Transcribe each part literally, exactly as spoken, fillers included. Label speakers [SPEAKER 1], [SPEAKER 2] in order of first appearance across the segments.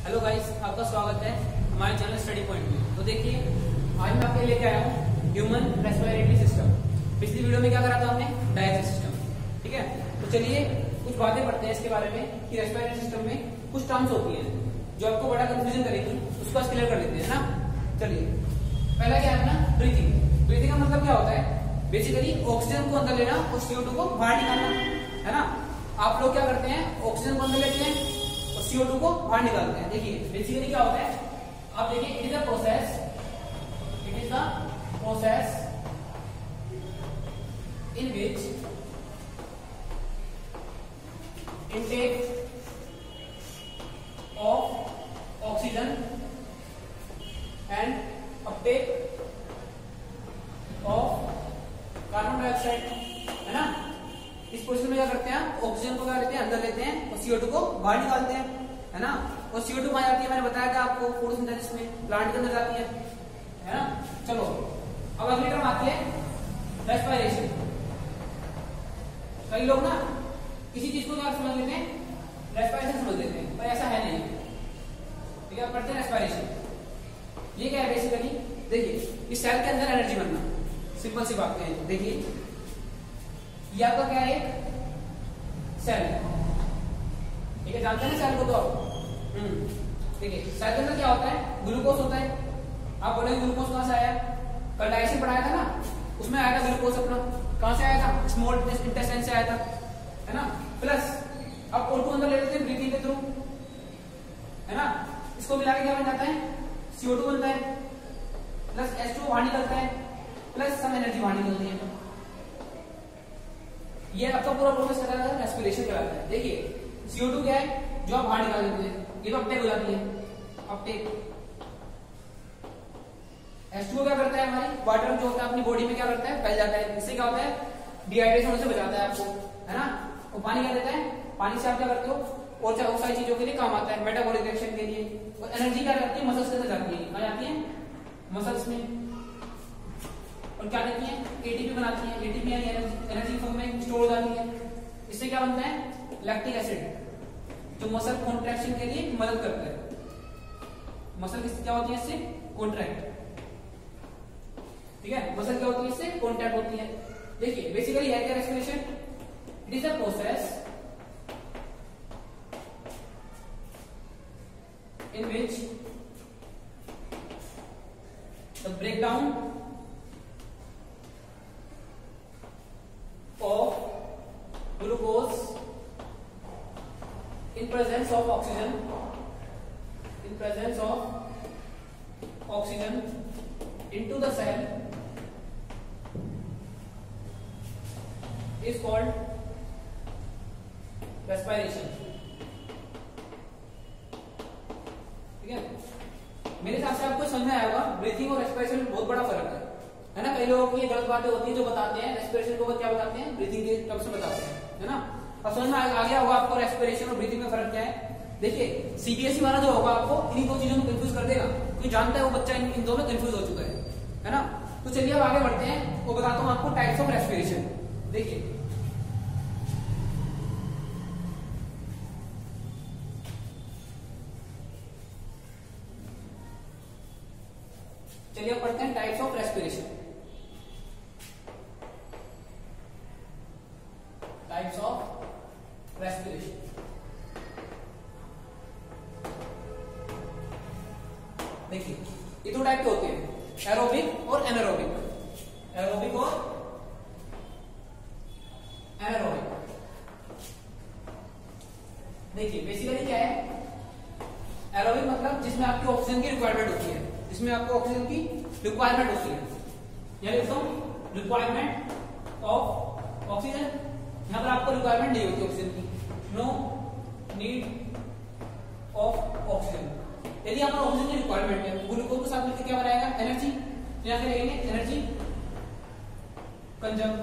[SPEAKER 1] Hello guys, आपका स्वागत है हमारे चैनल स्टडी पॉइंट में। तो देखिए, आज मैं आपके लेके आया हूँ ह्यूमन रेस्पिरेटरी सिस्टम। पिछली वीडियो में क्या करा था हमने? Digestive system. ठीक है, तो चलिए कुछ बातें पढ़ते हैं इसके बारे में कि रेस्पिरेटरी सिस्टम में कुछ टर्म्स होती हैं जो आपको बड़ा कंफ्यूजन करेगी, उसको आज क्लियर कर लेते हैं ना। चलिए, पहला क्या है अपना ब्रीथिंग। ब्रीथिंग का मतलब क्या होता है? बेसिकली ऑक्सीजन को अंदर लेना और सी ओ टू को बाहर निकालना, है ना। आप लोग क्या करते हैं? ऑक्सीजन को अंदर लेते हैं और सी ओ टू को बाहर निकालते हैं। देखिए बेसिकली क्या होता है, आप देखिए, it is a process it is the process in which intake of oxygen and uptake of carbon dioxide, है ना। इस पोजीशन में क्या करते हैं? ऑक्सीजन को क्या लेते हैं? अंदर लेते हैं और सी ओ टू को बाहर निकालते हैं, है ना। और सी ओ टू कहां जाती है? मैंने बताया था आपको, फोटोसिंथेसिस में, प्लांट के अंदर जाती है, है ना। चलो, अब अगली टर्म आती है रेस्पिरेशन। कई लोग ना किसी चीज को क्या समझ लेते हैं? रेस्पिरेशन समझ लेते हैं, पर ऐसा है नहीं। ठीक है, पढ़ते हैं रेस्पिरेशन। ये क्या है बेसिकली? देखिए, इस सेल के अंदर एनर्जी बनना, सिंपल सी बात है। देखिए, ये आपका क्या है? सेल। ठीक है, जानते हैं ना सेल को? तो आप हम्म देखिए, सेल के अंदर क्या होता है? ग्लूकोज होता है। आप बोलेंगे ग्लूकोज कहां से आया? कल डायजेशन पढ़ाया था ना, उसमें आया था ग्लूकोज अपना। कहां से आया था? स्मॉल इंटेस्टाइन से आया था, है ना। प्लस आप ओ टू अंदर ले लेते हैं ब्रीथिंग के थ्रू, है ना। इसको मिला के क्या बन जाता है? सी ओ टू बनता है, प्लस एच टू बाहर निकलता है, प्लस सम एनर्जी बाहर निकलती है। ये आपका पूरा प्रोसेस कहलाता है रेस्पिरेशन कहलाता है। देखिए, सी ओ टू क्या है? जो आप बाहर निकाल देते हैं, ये तो अपटेक हो जाती है, अपटेक। एच टू ओ क्या करता है? हमारी वाटर जो होता है अपनी बॉडी में क्या करता है? फैल जाता है। इससे क्या होता है? डिहाइड्रेशन होने से बचाता है आपको, है ना। और पानी क्या देता है? पानी से आप क्या करते हो? और बहुत सारी चीजों के लिए काम आता है, मेटाबॉलिक रिएक्शन के लिए। और एनर्जी क्या करती है? मसल्स के अंदर जाती है। कहां जाती है? मसल्स में। और क्या देती है? ए टी पी बनाती है। ए टी पी यानी एनर्जी फॉर्म में स्टोर हो जाती है। इससे क्या बनता है? लैक्टिक एसिड, जो मसल कॉन्ट्रैक्शन के लिए मदद करता है। मसल किस क्या होती है? इससे कॉन्ट्रैक्ट। ठीक है, मसल क्या होती है? इससे कॉन्ट्रैक्ट होती है। देखिए, बेसिकली है क्या respiration? It is a process in which the breakdown of glucose in presence of oxygen in presence of oxygen into the cell is called respiration। ठीक है, मेरे हिसाब से आपको समझ में आया होगा ब्रीथिंग और रेस्पिरेशन में बहुत बड़ा फर्क है, है ना। कई लोगों की ये गलत बातें होती हैं जो बताते हैं रेस्पिरेशन को क्या बताते हैं? ब्रीथिंग के टर्म्स में बताते हैं, है ना। अब समझ में आ गया होगा आपको रेस्पिरेशन और ब्रीथिंग में फर्क क्या है। देखिए, सी बी एस ई वाला जो होगा आपको इन्हीं दो चीजों में कंफ्यूज कर देगा, क्योंकि जानता है वो बच्चा इन, इन दो में कंफ्यूज हो चुका है, है ना। तो चलिए अब आगे बढ़ते हैं, वो बताता हूं आपको टाइप्स ऑफ रेस्पिरेशन। देखिए, चलिए अब पढ़ते हैं types of respiration. Types of respiration. देखिए, ये दो टाइप के होते हैं, एरोबिक और एनारोबिक। एरोबिक और एनारोबिक। देखिए, बेसिकली क्या है? एरोबिक मतलब जिसमें आपकी ऑक्सीजन की रिक्वायरमेंट होती है, जिसमें आपको ऑक्सीजन की रिक्वायरमेंट होती है, यानी एकदम रिक्वायरमेंट ऑफ ऑक्सीजन। यहां पर आपको रिक्वायरमेंट नहीं होती ऑक्सीजन की, नो नीड ऑफ ऑक्सीजन। यदि यहाँ पर ऑक्सीजन की रिक्वायरमेंट है, ग्लूकोज के साथ मिलकर क्या बनाएगा? एनर्जी। यहां से लेंगे एनर्जी कंजम।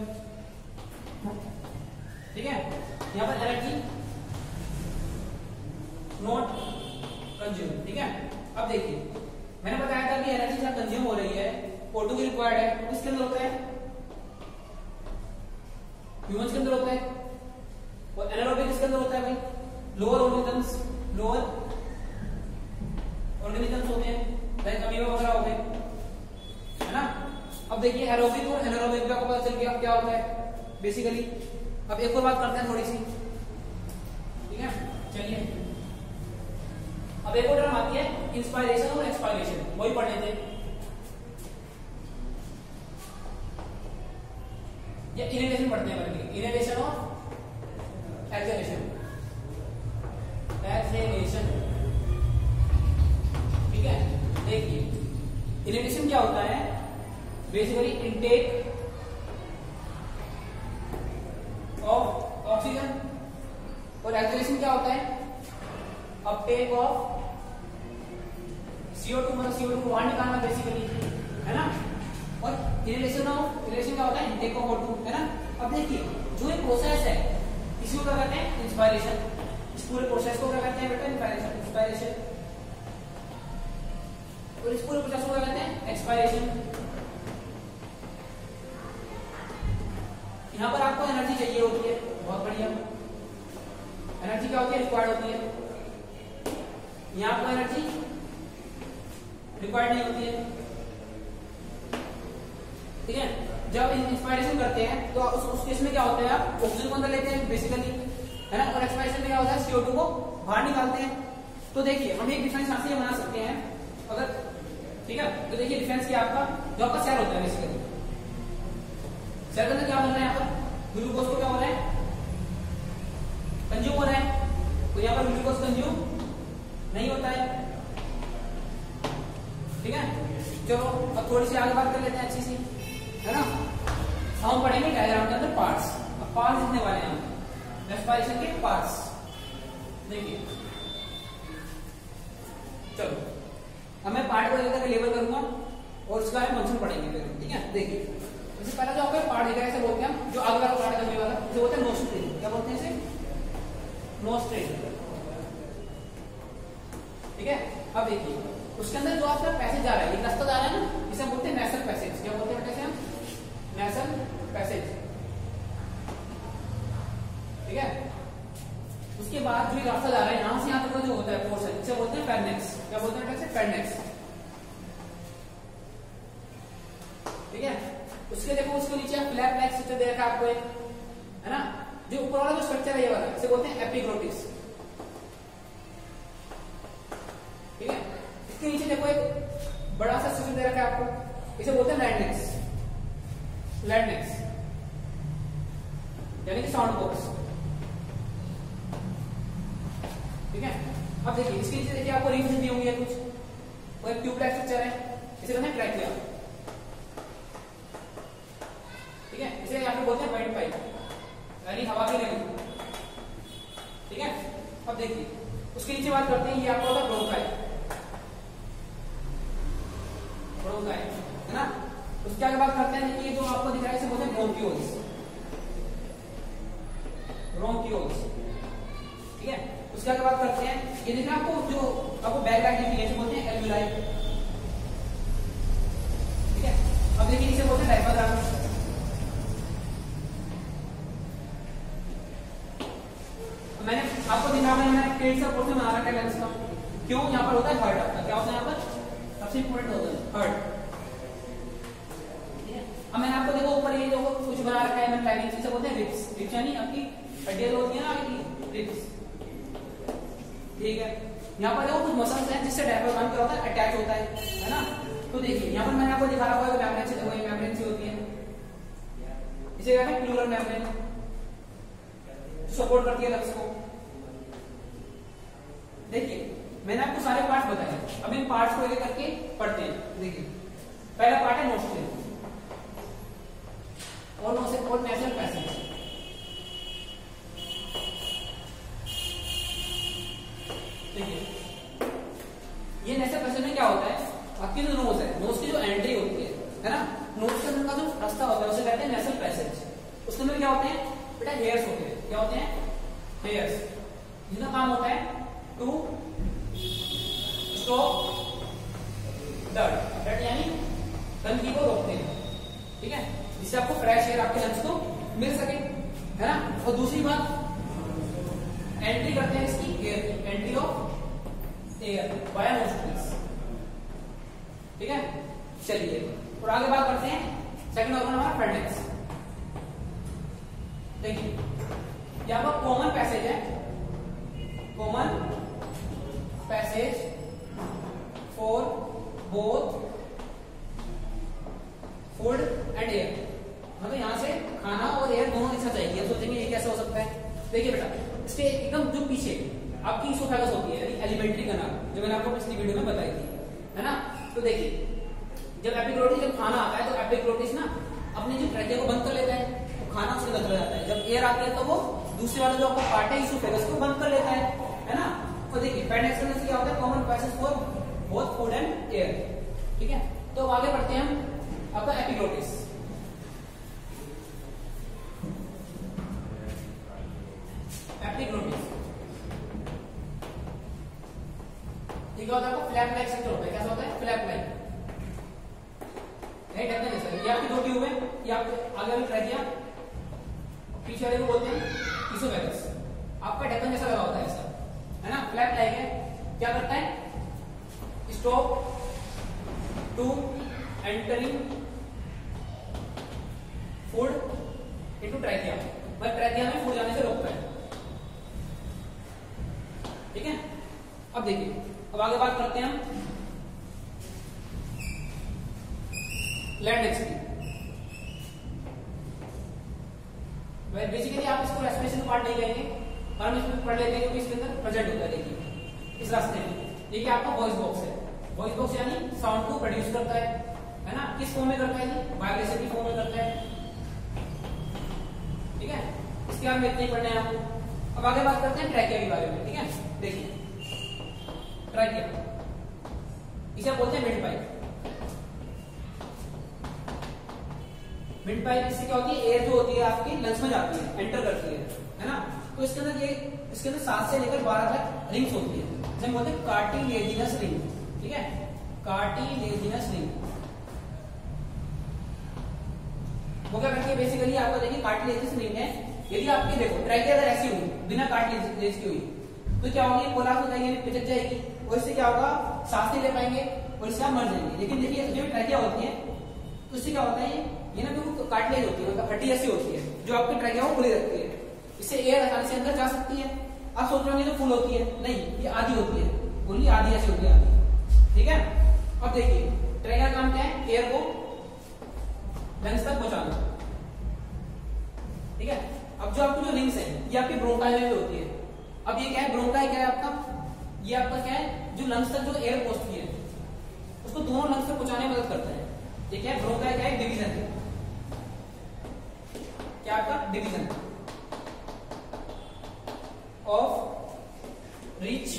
[SPEAKER 1] ठीक है, यहां पर एनर्जी नॉट कंज्यूम। ठीक है, अब देखिए, मैंने बताया था कि एनर्जी जहां कंज्यूम हो रही है, ओ टू की रिक्वायर्ड है, किसके अंदर होता है? ह्यूमंस के अंदर होता है। और एनारोबिक किसके अंदर होता है भाई? लोअर ऑर्गेनिजम्स, लोअर ऑर्गेनिजम्स होते हैं, लाइक अमीबा वगैरह हो गए, है ना। अब देखिए एरोबिक और एनारोबिक का पता चल गया क्या होता है बेसिकली। अब एक और बात करते हैं थोड़ी सी, ठीक है, चलिए। अब एक और टर्म आती है इंस्पायरेशन और एक्सपायरेशन, वही पढ़ लेते हैं। ये इनहेलेशन पढ़ते हैं बल्कि, इनहेलेशन और एक्सहेलेशन, एक्सहेलेशन, ठीक है। देखिए इनहेलेशन क्या होता है, बेसिकली इनटेक ऑफ ऑक्सीजन, और एक्सहेलेशन क्या होता है, uptake of C O two, मतलब सी ओ टू को बाहर निकालना बेसिकली, है ना। और इनहेलेशन ऑफ इनहेलेशन क्या होता है, इनटेक ऑफ ओ टू, है ना। अब देखिए जो ये प्रोसेस है इसी को क्या कहते हैं, इंस्पायरेशन। इस पूरे प्रोसेस को क्या कहते हैं बेटा, इंस्पायरेशन, इंस्पायरेशन। और इस पूरे प्रोसेस को क्या कहते हैं, एक्सपायरेशन। यहां पर आपको एनर्जी चाहिए होती है, बहुत बढ़िया। एनर्जी क्या होती है, रिक्वायर्ड होती है। यहां पर एनर्जी रिक्वायर्ड नहीं होती है, ठीक है। जब इंस्पायरेशन करते हैं तो उस, उस केस में क्या होता है, आप ऑक्सीजन को अंदर लेते हैं बेसिकली, है ना। और एक्सपायरेशन में क्या होता है, सी ओ टू को बाहर निकालते हैं। तो देखिए हम एक डिफरेंस यहां से बना सकते हैं अगर, ठीक है। तो देखिए डिफरेंस क्या आपका, जो आपका सेल होता है बेसिकली, सेल के अंदर क्या बन रहा है, यहाँ पर ग्लूकोज को क्या हो रहा है, कंज्यूम हो रहा है। तो यहाँ पर ग्लूकोज कंज्यूम नहीं होता है, ठीक है। चलो अब थोड़ी सी आगे बात कर लेते हैं अच्छी सी, है ना। हम पढ़ेंगे डायग्राम के अंदर पार्ट्स। अब पार्ट्स लिखने वाले हैं हम, रेस्पिरेशन के पार्ट्स। देखिए चलो अब मैं पार्ट को लेकर लेबल करूंगा और उसका फंक्शन पढ़ेंगे, ठीक है। देखिए इससे पहला जो आपका पार्ट दिखा है, इसे बोलते हैं जो आगे वाला पार्ट करने वाला, इसे बोलते हैं नोस्ट्रिल। क्या बोलते हैं इसे, नोस्ट्रिल, ठीक है। अब देखिए उसके अंदर जो आपका पैसेज जा रहा है, ये रास्ता जा रहा है ना, इसे बोलते हैं नेसल पैसेज। क्या बोलते हैं कैसे हम, नेसल पैसेज, ठीक है। उसके बाद जो रास्ता जा रहा है यहां से यहां तक जो होता है पोर्शन, इसे बोलते हैं फेरनेक्स। क्या बोलते हैं कैसे, फेरनेक्स, ठीक है। उसके देखो उसके नीचे फ्लैप लाइक स्ट्रक्चर दे रखा है आपको एक, है ना। जो ऊपर वाला जो स्ट्रक्चर है ये वाला, इसे बोलते हैं एपिग्लोटिस, ठीक है। इसके नीचे देखो एक बड़ा सा स्ट्रक्चर दे रखा है आपको, इसे बोलते हैं लैंडनेक्स, लैंडनेक्स यानी कि साउंड बॉक्स, ठीक है। अब देखिए इसके नीचे देखिए आपको रिंग्स दी होंगी कुछ, वो एक ट्यूब लाइक स्ट्रक्चर है, इसे कहते हैं ट्रैकिया, ठीक है। इसे यहाँ पे बोलते हैं वाइट पाइप, यानी हवा के लिए, ठीक है। अब देखिए उसके नीचे बात करते हैं, ये आपका होता है ब्रोंकाई, ब्रोंकाई, है ना। उसके आगे बात करते हैं कि ये जो आपको दिख रहा है इसे बोलते हैं ब्रोंकियोल्स, ब्रोंकियोल्स, ठीक है। उसके आगे बात करते हैं, ये देखिए आपको जो आपको बैक लाइट दिखी है इसे बोलते हैं एल्विलाई, ठीक है। अब देखिए इसे बोलते हैं डायफ्राम। मैंने आपको दिखा मैंने पेट से पोर्शन बना रखा है लेंस का, क्यों, यहाँ पर होता है हार्ट आपका, क्या होता है यहाँ पर, सबसे इंपॉर्टेंट होता है हार्ट, ठीक है। अब मैंने आपको देखो ऊपर ये देखो कुछ बना रखा है, मैंने लाइनिंग से बोलते हैं रिब्स, रिब्स यानी आपकी हड्डियां होती है ना आपकी, रिब्स, ठीक है। यहाँ पर देखो कुछ मसल्स हैं जिससे डायफ्राम क्या होता है, अटैच होता है, है ना। तो देखिए यहाँ पर मैंने आपको दिखा रखा है मेम्ब्रेन से, देखो ये मेम्ब्रेन सी होती है, इसे कहते हैं प्लूरल मेम्ब्रेन, सपोर्ट करती है लंग्स को। देखिए मैंने आपको सारे पार्ट्स बताए, अब इन पार्ट्स को एक करके पढ़ते हैं। देखिए पहला पार्ट है नोस्ट्रिल और नोस्ट्रिल और नेसल पैसेज। देखिए ये नेसल पैसेज में क्या होता है, आपकी जो नोज है, नोज की जो एंट्री होती है, है ना, नोज के अंदर का जो रास्ता होता है उसे कहते हैं नेसल पैसेज। उसके अंदर क्या होते हैं बेटा, हेयर्स होते हैं। क्या होते हैं, हेयर्स, जिनका काम होता है टू स्टॉप डर्ट, डर्ट यानी गंदगी को रोकते हैं, ठीक है, जिससे आपको फ्रेश एयर आपके लंग्स को मिल सके, है ना। और दूसरी बात एंट्री करते हैं इसकी air, entry of air by nostrils, ठीक है, चलिए और आगे बात करते हैं सेकंड ऑर्गन हमारा फेरेंक्स। देखिए यहाँ पर कॉमन पैसेज है, common passage for both food and air, मतलब यहाँ से खाना और एयर दोनों एक साथ जाएगी। अब सोचेंगे ये कैसे हो सकता है? देखिए बेटा, इसके एकदम जो पीछे आपकी इसोफेगस होती है, एलिमेंट्री कनाल, जो मैंने आपको पिछली वीडियो में बताई थी, है ना। तो देखिए जब एपिग्लोटिस, जब खाना आता है तो एपिग्लोटिस ना अपनी जो ट्रैकिया को बंद कर लेता है, तो खाना उसके अंदर चला जाता है। जब एयर आती है तो वो दूसरे वाला जो आपका पार्ट है इसोफेगस को बंद कर लेता है, है ना। तो देखिए फेरेंक्स में क्या होता है? Common passage for both food and air, ठीक है। तो आगे बढ़ते हैं हम आपका एपिग्लोटिस। एपिग्लोटिस ठीक है, होता है आपका फ्लैप लाइक स्ट्रक्चर होता है। कैसा होता है? फ्लैप लाइक, नहीं ढकना नहीं सर। ये आपकी दो ट्यूब है, ये आपके आगे वाली ट्रैकिया, पीछे वाले को बोलते हैं इसोफेगस। आपका ढक्कन जैसा लगा होता है ऐसा, है ना, फ्लैप लाइक है। क्या करता है? Stop to entering food into trachea, मतलब ट्रैकिया में फूड जाने से रोकता है, ठीक है। अब देखिए, अब आगे बात करते हैं हम लैंडेक्स की। बेसिकली आप इसको रेस्पिरेशन पार्ट नहीं कहेंगे, और हम इसमें पढ़ लेते हैं क्योंकि इसके अंदर प्रेजेंट होता है। देखिए इस रास्ते में देखिए आपका वॉइस बॉक्स है। वॉइस बॉक्स यानी साउंड को प्रोड्यूस करता है, है ना। किस फॉर्म में करता है? जी वाइब्रेशन की फॉर्म में करता है, ठीक है। इसके बारे में इतना ही पढ़ना है आपको। अब आगे बात करते हैं ट्रैकिया के बारे में, ठीक है। देखिए ट्रैकिया, इसे बोलते हैं मिड पाइप। मिड पाइप इससे क्या होती है? एयर जो होती है आपकी लंग्स में जाती है, एंटर करती है, है ना। तो इसके अंदर ये इसके अंदर सात से लेकर बारह तक रिंग्स होती है, जिसे बोलते हैं कार्टिलेजिनस रिंग, ठीक है, कार्टिलेजिनस रिंग। वो क्या करती है? बेसिकली आपको देखिए कार्टिलेजिनस रिंग है। यदि आपकी देखो ट्रैकिया अगर ऐसी हुई बिना कार्टिलेज की हुई तो क्या होगी? कोलैप्स हो जाएगी, पिचक जाएगी, और इससे क्या होगा? सांस नहीं ले पाएंगे और इससे आप मर जाएंगे। लेकिन देखिए जो ट्रैकिया होती है तो इससे क्या होता है? ये ना बिल्कुल कार्टिलेज होती है, मतलब हड्डी ऐसी होती है जो आपकी ट्रैकिया को खुली रखती है, इससे एयर आसानी से अंदर जा सकती है। आप सोच रहे होंगे तो फुल होती है, नहीं, ये आधी होती है, ओनली आधी ऐसी होती है, आधी, ठीक है। अब देखिए ट्रैकिया का काम क्या है? एयर को लंग्स तक पहुंचाना, ठीक है। अब जो आपकी जो रिंग्स है ये आपकी ब्रोंकाई में होती है। अब ये क्या है? ब्रोंकाई क्या है आपका? ये आपका क्या है? जो लंग्स तक जो एयर पहुंचती है उसको दोनों लंग्स तक पहुंचाने में मदद करता है। ये क्या है? ब्रोंकाई क्या है? डिवीजन है। क्या आपका? Division of reach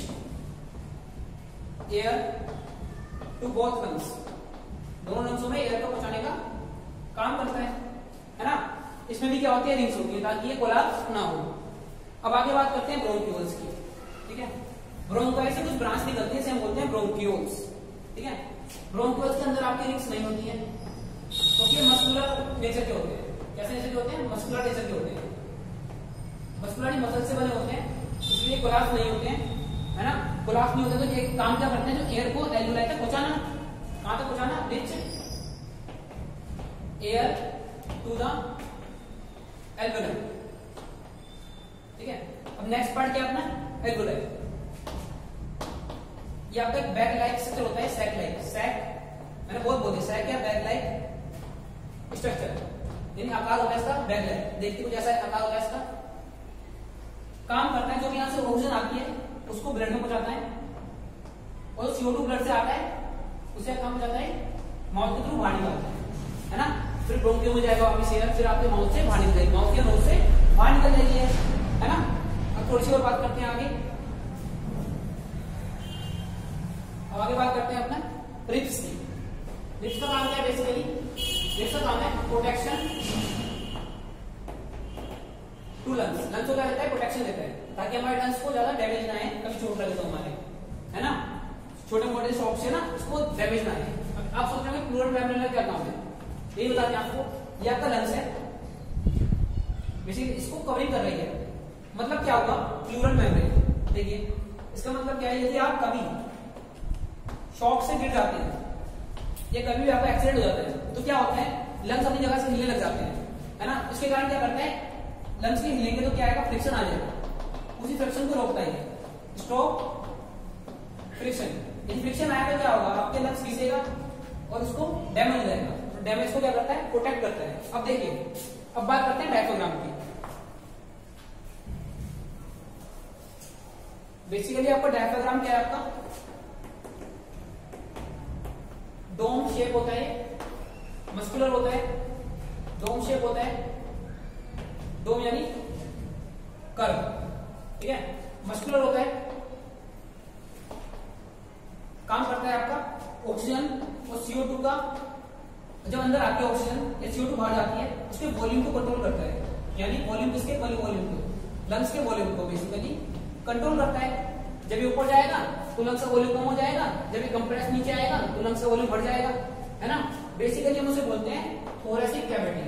[SPEAKER 1] air to both lungs, दोनों लंग्सों में एयर को पहुंचाने का काम करता है, है ना। इसमें भी क्या होती है? रिंग्स होती है ताकि ये कोलैप्स ना हो। अब आगे बात करते हैं ब्रोंक्यूल्स की, ठीक है। ब्रोंकाई से कुछ ब्रांच निकलती है, इसे हम बोलते हैं ब्रोंक्यूल्स, ठीक है। ब्रोंक्यूल्स के अंदर आपकी रिंग्स नहीं होती है क्योंकि तो मस्कुलर नेचर के होते हैं। कैसे नेचर के होते हैं? मस्कुलर नेचर के होते हैं, मस्कुलर मसल से बने होते हैं, इसलिए कोलैप्स नहीं होते हैं, है ना। कोलैप्स नहीं होते तो ये काम क्या करते हैं? जो एयर को एल्वुलाई तक पहुंचाना, कहां तक पहुंचाना? Rich air to the alveoli, ठीक है। अब नेक्स्ट पार्ट क्या अपना? एल्वुलाई। ये आपका एक बैग लाइक स्ट्रक्चर होता है, सैक लाइक, सैक मैंने बहुत बोल दिया, सैक या बैग लाइक स्ट्रक्चर, यानी आकार होता है इसका बैग लाइक। देखते कुछ ऐसा आकार होता है इसका। काम करता है जो भी यहां से ऑक्सीजन आती है उसको ब्लड में पहुंचाता है, और सीओ टू ब्लड से आता है उसे काम पहुंचाता है माउथ के थ्रू बाहर निकालता है, है ना। फिर ब्रोंकियो में जाएगा वापस एयर, फिर आपके माउथ से बाहर निकल जाएगी, माउथ या नोज से बाहर निकल जाएगी, है ना। अब थोड़ी सी और बात करते हैं आगे। अब आगे बात करते हैं अपना रिब्स की। रिब्स का काम क्या है? बेसिकली रिब्स का काम है प्रोटेक्शन टू लंग्स। लंग्स को क्या देता है? प्रोटेक्शन देता है ताकि हमारे लंग्स को ज्यादा डैमेज ना आए, कभी चोट लगे तो हमारे, है ना, छोटे मोटे शॉक से ना उसको डैमेज ना आए। आप सोच रहे हैं प्लूरल मेम्ब्रेन का क्या काम है? यही बताते हैं आपको। ये आपका लंग्स है, बेसिकली इसको कवरिंग कर रही है। मतलब क्या होगा? Pleural membrane. देखिए इसका मतलब क्या है? यदि आप कभी शॉक से गिर जाते हैं या कभी भी आपका एक्सीडेंट हो जाता है तो क्या होता है, लंग्स अपनी जगह से हिलने लग जाते हैं, है ना। इसके कारण क्या करते हैं, लंग्स के हिलेंगे तो क्या आएगा, फ्रिक्शन आ जाएगा, उसी फ्रिक्शन को रोकता है स्टॉप फ्रिक्शन। यदि फ्रिक्शन आया तो क्या होगा, आपके लंग्स खींचेगा और उसको डैमेज हो जाएगा। तो डैमेज को क्या करता है, प्रोटेक्ट करता है। अब देखिए, अब बात करते हैं डायफ्राम की। बेसिकली आपका डायफ्राम क्या है, आपका डोम शेप होता है, मस्कुलर होता है, डोम शेप होता है, डोम यानी कर्व, ठीक है, मस्कुलर होता है, काम करता है आपका ऑक्सीजन और सी ओ टू का, जब अंदर आती है ऑक्सीजन या सी ओ टू बाहर जाती है उसके वॉल्यूम को कंट्रोल करता है, यानी वॉल्यूम किसके, वॉल्यूम को, लंग्स के वॉल्यूम को बेसिकली कंट्रोल करता है। जब ये ऊपर जाएगा तो लंग्स का वॉल्यूम कम हो जाएगा, जब ये कंप्रेस नीचे आएगा तो लंग्स का वॉल्यूम बढ़ जाएगा, है ना। बेसिकली हम उसे बोलते हैं thoracic cavity.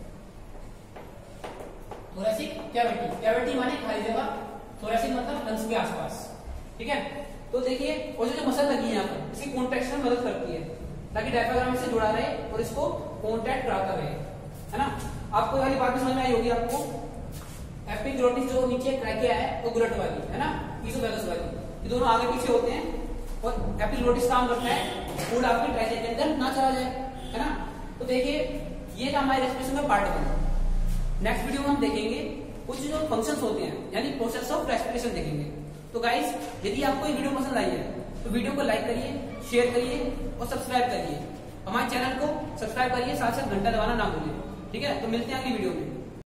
[SPEAKER 1] Thoracic cavity, cavity माने खाली जगह, थोरेसिक मतलब लंग्स के आसपास, ठीक है। तो देखिए, और जो मसल लगी है यहाँ पर, इसकी कॉन्ट्रैक्शन में मदद करती है ताकि डायफ्राम से जुड़ा रहे और इसको कॉन्ट्रैक्ट कराता रहे, है ना। आपको वाली बात समझ में आई होगी आपको, एपिग्लोटिस जो नीचे ट्रैकिया है वो ग्लट वाली, है ना, ईसोफेगस वाली, ये दोनों आगे पीछे होते हैं और एपिग्लोटिस काम करता है फूड आपके ट्रैकिया के अंदर ना चला जाए, है ना। तो देखिए, ये था हमारे रेस्पिरेशन का पार्ट वन। नेक्स्ट वीडियो में हम देखेंगे कुछ जो फंक्शंस होते हैं, यानी प्रोसेस ऑफ रेस्पिरेशन देखेंगे। तो गाइस, यदि आपको ये वीडियो पसंद आई है तो वीडियो को लाइक करिए, शेयर करिए और सब्सक्राइब करिए। हमारे चैनल को सब्सक्राइब करिए, साथ साथ घंटा दबाना ना भूलिए, ठीक है। तो मिलते हैं अगली वीडियो में।